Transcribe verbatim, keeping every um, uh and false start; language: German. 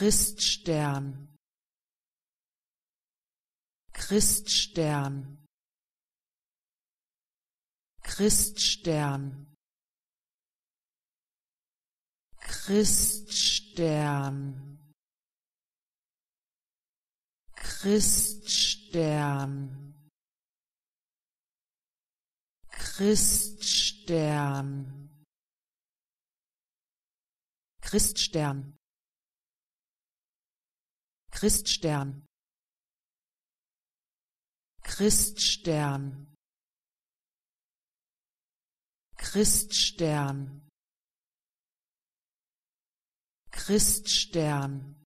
Christstern, Christstern, Christstern, Christstern, Christstern, Christstern, Christstern, Christstern, Christstern, Christstern, Christstern,